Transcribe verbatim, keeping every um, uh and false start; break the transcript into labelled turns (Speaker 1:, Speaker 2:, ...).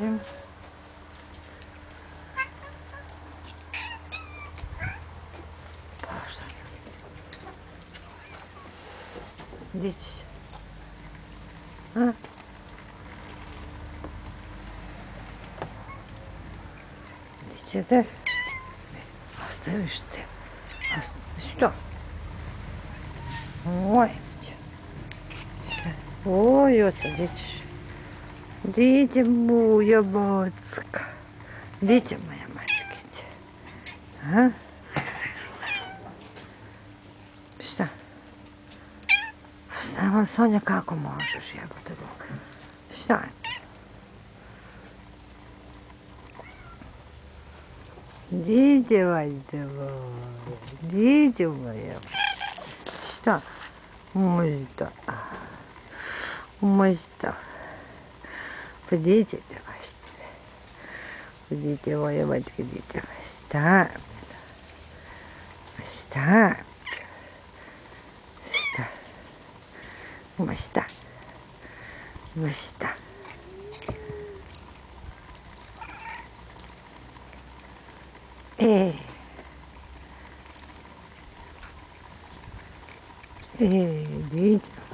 Speaker 1: Pozdravim. Pozdravim. Gdje ćeš? A? Gdje ćete? Ostaviš te. Što? Oj. Šta? Oj, oca, gdje ćeš? Gdje će moja macka? Gdje će moja mačkića? A? Šta? Šta, Sonja, kako možeš, jebote Boga? Šta je? Gdje će valjda moja? Gdje će moja mačka? Šta? Možda. Možda. Pa gdje ćete vaš? Gdje će moja mačka, gdje će vaš? Šta? Šta? Šta? Ma šta? Ma šta? E. E, gdje će?